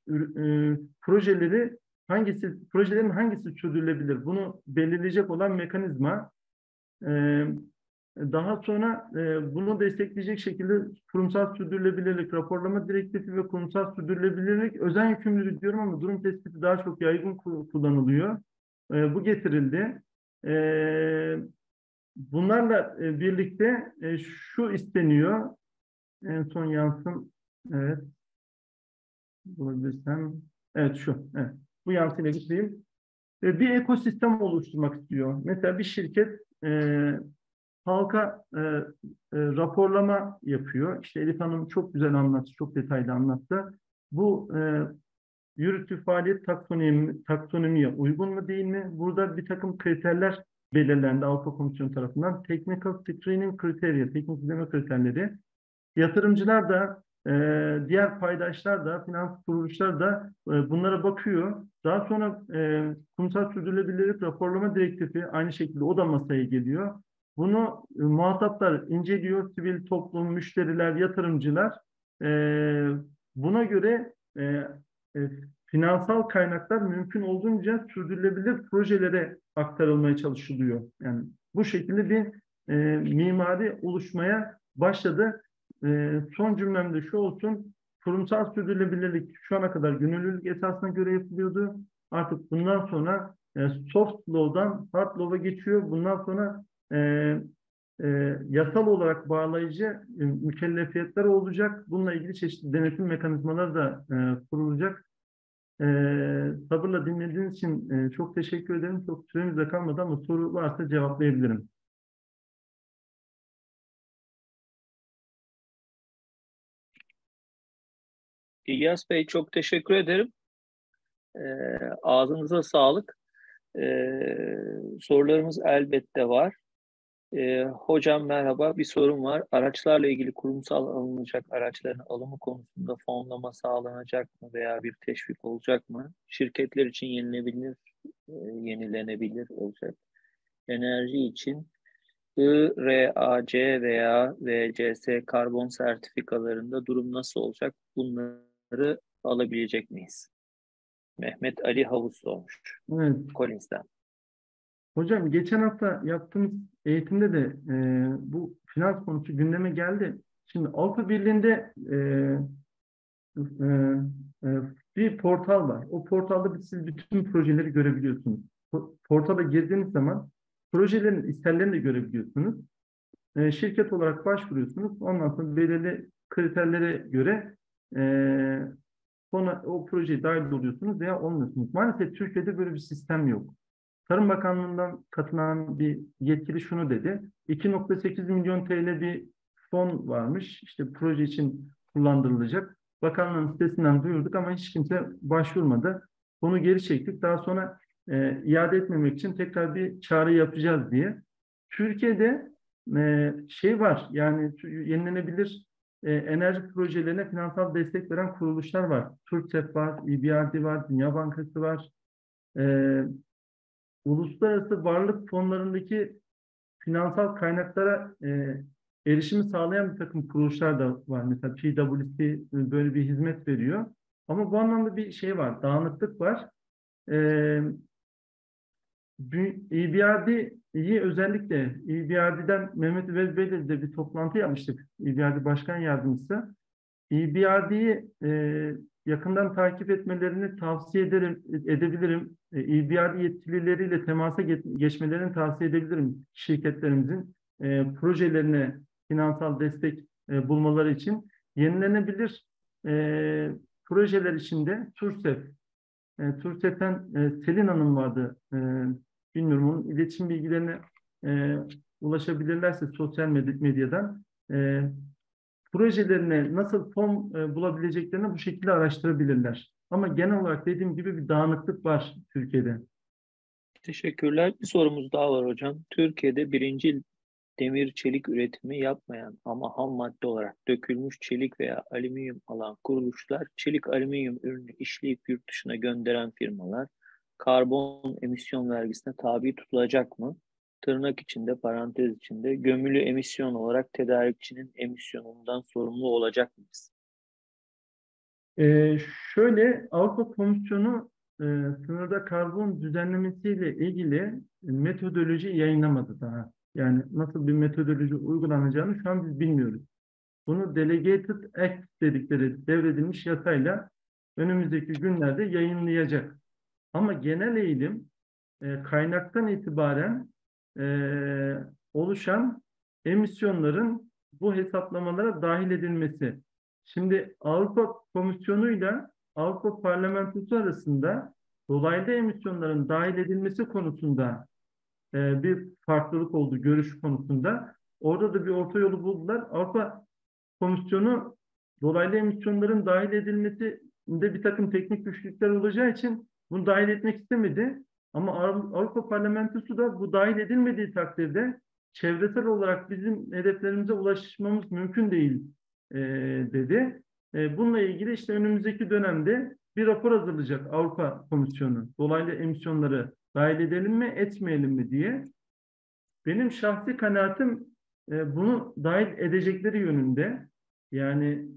projelerin hangisi sürdürülebilir? Bunu belirleyecek olan mekanizma. Ee, Daha sonra bunu destekleyecek şekilde kurumsal sürdürülebilirlik, raporlama direktifi ve kurumsal sürdürülebilirlik özen yükümlülüğü diyorum ama durum tespiti daha çok yaygın kullanılıyor. Bu getirildi. E, Bunlarla birlikte şu isteniyor. En son yansım, evet, bulabilirsem. Evet şu. Evet. Bu yansıyla bitireyim. Bir ekosistem oluşturmak istiyor. Mesela bir şirket halka raporlama yapıyor. İşte Elif Hanım çok güzel anlattı, çok detaylı anlattı. Bu yürüttüğü faaliyet taksonomiye uygun mu değil mi? Burada bir takım kriterler belirlendi Avrupa Komisyonu tarafından. Technical Screening Criteria, teknik izleme kriterleri. Yatırımcılar da diğer paydaşlar da, finans kuruluşlar da bunlara bakıyor. Daha sonra kurumsal sürdürülebilirlik raporlama direktifi aynı şekilde o da masaya geliyor. Bunu muhataplar inceliyor, sivil toplum, müşteriler, yatırımcılar. E, Buna göre e, finansal kaynaklar mümkün olduğunca sürdürülebilir projelere aktarılmaya çalışılıyor. Yani bu şekilde bir mimari oluşmaya başladı. Son cümlem de şu olsun. Kurumsal sürdürülebilirlik şu ana kadar gönüllülük esasına göre yapılıyordu. Artık bundan sonra soft law'dan hard law'a geçiyor. Bundan sonra e, yasal olarak bağlayıcı mükellefiyetler olacak. Bununla ilgili çeşitli denetim mekanizmaları da kurulacak. Sabırla dinlediğiniz için çok teşekkür ederim. Çok süremiz de kalmadı ama soru varsa cevaplayabilirim. İlyas Bey çok teşekkür ederim. Ağzınıza sağlık. Sorularımız elbette var. Hocam merhaba, bir sorum var. Araçlarla ilgili kurumsal alınacak araçların alımı konusunda fonlama sağlanacak mı veya bir teşvik olacak mı? Şirketler için yenilenebilir olacak. Enerji için IRAC veya VCS karbon sertifikalarında durum nasıl olacak? Bunları alabilecek miyiz? Mehmet Ali Havuz sormuş. Evet. Collins'ten. Hocam geçen hafta yaptığımız eğitimde de bu finans konusu gündeme geldi. Şimdi Avrupa Birliği'nde e, e, bir portal var. O portalda siz bütün projeleri görebiliyorsunuz. Portala girdiğiniz zaman projelerin isterlerini de görebiliyorsunuz. Şirket olarak başvuruyorsunuz. Ondan sonra belirli kriterlere göre e, sonra o projeye dahil oluyorsunuz veya olmuyorsunuz. Maalesef Türkiye'de böyle bir sistem yok. Tarım Bakanlığı'ndan katılan bir yetkili şunu dedi. 2,8 milyon TL bir fon varmış. İşte proje için kullandırılacak. Bakanlığın sitesinden duyurduk ama hiç kimse başvurmadı. Bunu geri çektik. Daha sonra iade etmemek için tekrar bir çağrı yapacağız diye. Türkiye'de şey var, yani yenilenebilir enerji projelerine finansal destek veren kuruluşlar var. TÜRKSEP var, EBRD var, Dünya Bankası var. E, Uluslararası varlık fonlarındaki finansal kaynaklara erişimi sağlayan bir takım kuruluşlar da var. Mesela PwC böyle bir hizmet veriyor. Ama bu anlamda bir şey var, dağınıklık var. E, EBRD'yi özellikle EBRD'den Mehmet Üvez Bey'le de bir toplantı yapmıştık. EBRD Başkan Yardımcısı. EBRD'yi yakından takip etmelerini tavsiye edebilirim. EBRD yetkilileriyle temasa geçmelerini tavsiye edebilirim şirketlerimizin projelerine finansal destek bulmaları için. Yenilenebilir projeler içinde TÜRSEP'ten Selin Hanım vardı. Bilmiyorum, onun iletişim bilgilerine e, ulaşabilirlerse sosyal medyadan projelerine nasıl fon bulabileceklerini bu şekilde araştırabilirler. Ama genel olarak dediğim gibi bir dağınıklık var Türkiye'de. Teşekkürler. Bir sorumuz daha var hocam. Türkiye'de birinci demir çelik üretimi yapmayan ama ham madde olarak dökülmüş çelik veya alüminyum alan kuruluşlar, çelik alüminyum ürünü işleyip yurt dışına gönderen firmalar karbon emisyon vergisine tabi tutulacak mı? Tırnak içinde, parantez içinde gömülü emisyon olarak tedarikçinin emisyonundan sorumlu olacak mıyız? Şöyle Avrupa Komisyonu sınırda karbon düzenlemesiyle ilgili metodoloji yayınlamadı daha. Yani nasıl bir metodoloji uygulanacağını şu an biz bilmiyoruz. Bunu Delegated Act dedikleri devredilmiş yasayla önümüzdeki günlerde yayınlayacak. Ama genel eğilim kaynaktan itibaren oluşan emisyonların bu hesaplamalara dahil edilmesi. Şimdi Avrupa Komisyonu ile Avrupa Parlamentosu arasında dolaylı emisyonların dahil edilmesi konusunda bir farklılık oldu görüş konusunda. Orada da bir orta yolu buldular. Avrupa Komisyonu dolaylı emisyonların dahil edilmesinde bir takım teknik güçlükler olacağı için bunu dahil etmek istemedi. Ama Avrupa Parlamentosu da bu dahil edilmediği takdirde çevresel olarak bizim hedeflerimize ulaşmamız mümkün değil dedi. Bununla ilgili işte önümüzdeki dönemde bir rapor hazırlayacak Avrupa Komisyonu. Dolaylı emisyonları dahil edelim mi, etmeyelim mi diye. Benim şahsi kanaatim bunu dahil edecekleri yönünde. Yani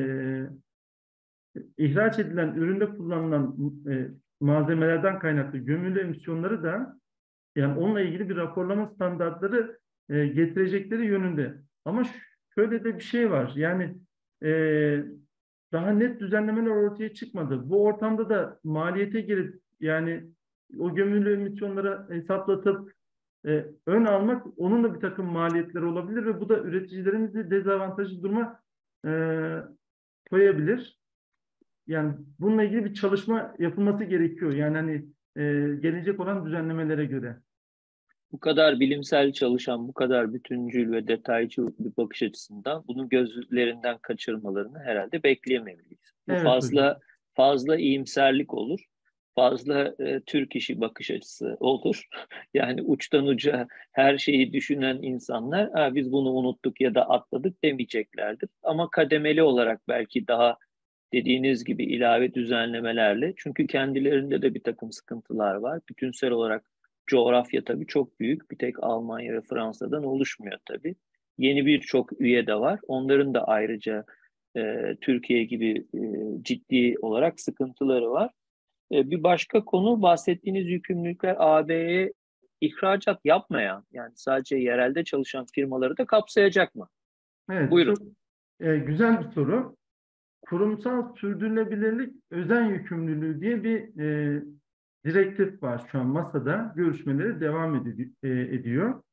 ihraç edilen üründe kullanılan malzemelerden kaynaklı gömülü emisyonları da yani onunla ilgili bir raporlama standartları getirecekleri yönünde. Ama şöyle de bir şey var. Yani e, daha net düzenlemeler ortaya çıkmadı. Bu ortamda da maliyete girip yani o gömülü emisyonlara hesaplatıp ön almak onun da bir takım maliyetleri olabilir ve bu da üreticilerimizi dezavantajlı duruma e, koyabilir. Yani bununla ilgili bir çalışma yapılması gerekiyor. Yani hani gelecek olan düzenlemelere göre. Bu kadar bilimsel çalışan, bu kadar bütüncül ve detaycı bir bakış açısından bunu gözlerinden kaçırmalarını herhalde bekleyememeliyiz. Bu Evet hocam. fazla iyimserlik olur. Fazla Türk işi bakış açısı olur. Yani uçtan uca her şeyi düşünen insanlar, biz bunu unuttuk ya da atladık demeyeceklerdir. Ama kademeli olarak belki daha dediğiniz gibi ilave düzenlemelerle, çünkü kendilerinde de bir takım sıkıntılar var. Bütünsel olarak coğrafya tabii çok büyük. Bir tek Almanya ve Fransa'dan oluşmuyor tabii. Yeni birçok üye de var. Onların da ayrıca Türkiye gibi ciddi olarak sıkıntıları var. Bir başka konu, bahsettiğiniz yükümlülükler AB'ye ihracat yapmayan, yani sadece yerelde çalışan firmaları da kapsayacak mı? Evet, Buyurun. çok güzel bir soru. Kurumsal sürdürülebilirlik özen yükümlülüğü diye bir direktif var şu an masada. Görüşmeleri devam ediyor.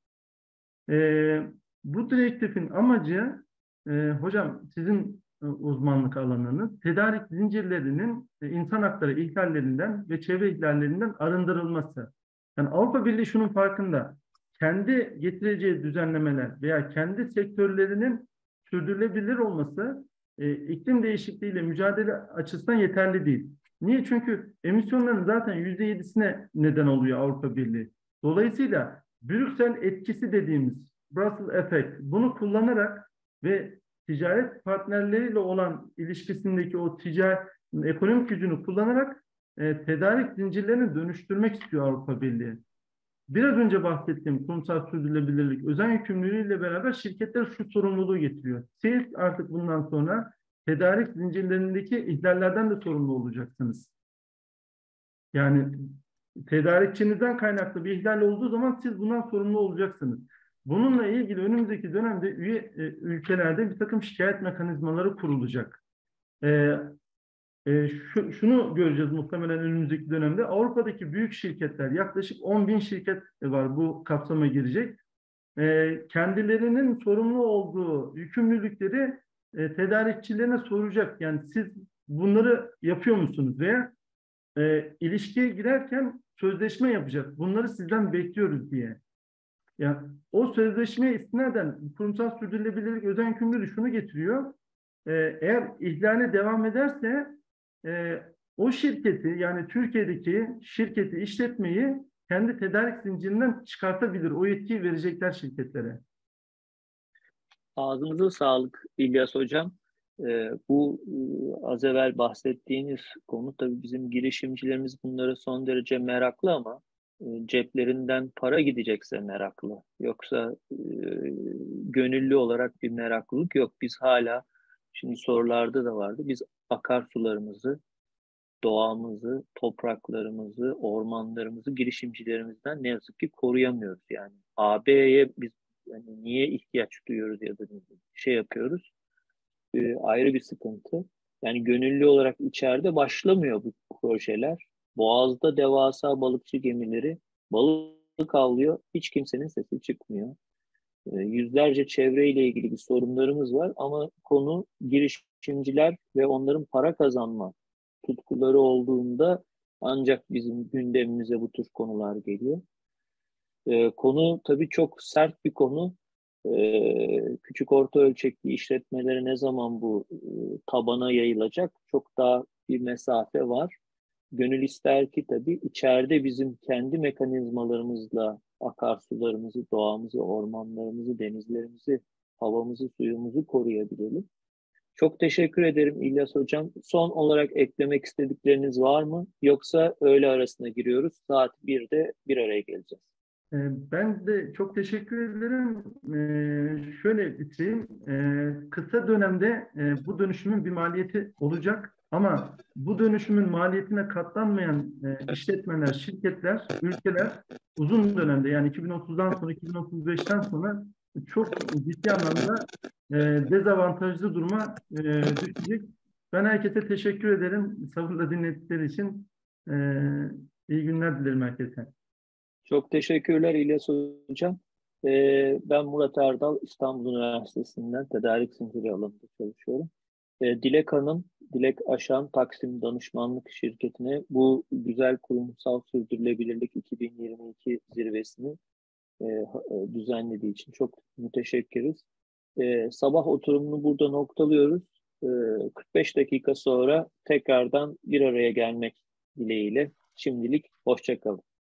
E, Bu direktifin amacı hocam sizin uzmanlık alanınız tedarik zincirlerinin insan hakları ihlallerinden ve çevre ihlallerinden arındırılması. Yani Avrupa Birliği şunun farkında. Kendi getireceği düzenlemeler veya kendi sektörlerinin sürdürülebilir olması iklim değişikliğiyle mücadele açısından yeterli değil. Niye? Çünkü emisyonların zaten %7'sine neden oluyor Avrupa Birliği. Dolayısıyla Brüksel etkisi dediğimiz Brussels Effect bunu kullanarak ve ticaret partnerleriyle olan ilişkisindeki o ticari ekonomik gücünü kullanarak tedarik zincirlerini dönüştürmek istiyor Avrupa Birliği. Biraz önce bahsettiğim kurumsal sürdürülebilirlik özen yükümlülüğüyle beraber şirketler şu sorumluluğu getiriyor. Siz artık bundan sonra tedarik zincirlerindeki ihlallerden de sorumlu olacaksınız. Yani tedarikçinizden kaynaklı bir ihlal olduğu zaman siz bundan sorumlu olacaksınız. Bununla ilgili önümüzdeki dönemde üye ülkelerde bir takım şikayet mekanizmaları kurulacak. E, Şunu göreceğiz muhtemelen önümüzdeki dönemde. Avrupa'daki büyük şirketler, yaklaşık 10 bin şirket var bu kapsama girecek. Kendilerinin sorumlu olduğu yükümlülükleri tedarikçilerine soracak. Yani siz bunları yapıyor musunuz? Veya ilişkiye girerken sözleşme yapacak. Bunları sizden bekliyoruz diye. Yani o sözleşmeye istinaden kurumsal sürdürülebilirlik özen yükümlülüğü şunu getiriyor. Eğer ihlale devam ederse o şirketi yani Türkiye'deki şirketi işletmeyi kendi tedarik zincirinden çıkartabilir. O yetkiyi verecekler şirketlere. Ağzınıza sağlık İlyas Hocam. Bu az evvel bahsettiğiniz konu, tabii bizim girişimcilerimiz bunlara son derece meraklı ama ceplerinden para gidecekse meraklı. Yoksa gönüllü olarak bir meraklılık yok. Biz hala, şimdi sorularda da vardı, biz akarsularımızı, doğamızı, topraklarımızı, ormanlarımızı girişimcilerimizden ne yazık ki koruyamıyoruz yani. AB'ye biz yani niye ihtiyaç duyuyoruz ya da şey yapıyoruz, ayrı bir sıkıntı. Yani gönüllü olarak içeride başlamıyor bu projeler. Boğaz'da devasa balıkçı gemileri balık avlıyor. Hiç kimsenin sesi çıkmıyor. Yüzlerce çevreyle ilgili bir sorunlarımız var ama konu girişimciler ve onların para kazanma tutkuları olduğunda ancak bizim gündemimize bu tür konular geliyor. Konu tabii çok sert bir konu. Küçük orta ölçekli işletmelere ne zaman bu tabana yayılacak? Çok daha bir mesafe var. Gönül ister ki tabii içeride bizim kendi mekanizmalarımızla akarsularımızı, doğamızı, ormanlarımızı, denizlerimizi, havamızı, suyumuzu koruyabilelim. Çok teşekkür ederim İlyas Hocam. Son olarak eklemek istedikleriniz var mı? Yoksa öğle arasına giriyoruz. Saat 1'de bir araya geleceğiz. Ben de çok teşekkür ederim. Şöyle bitireyim. Kısa dönemde bu dönüşümün bir maliyeti olacak ama bu dönüşümün maliyetine katlanmayan işletmeler, şirketler, ülkeler uzun dönemde yani 2030'dan sonra, 2035'ten sonra çok ciddi anlamda e, dezavantajlı duruma düşecek. Ben herkese teşekkür ederim. Sabırla dinledikleri için e, iyi günler dilerim herkese. Çok teşekkürler İlyas Hocam. Ben Murat Erdal, İstanbul Üniversitesi'nden tedarik zinciri alanında çalışıyorum. Dilek Hanım, Dilek Aşan Taksim Danışmanlık Şirketi'ne bu güzel kurumsal sürdürülebilirlik 2022 zirvesini düzenlediği için çok müteşekkiriz. Sabah oturumunu burada noktalıyoruz. 45 dakika sonra tekrardan bir araya gelmek dileğiyle. Şimdilik hoşça kalın.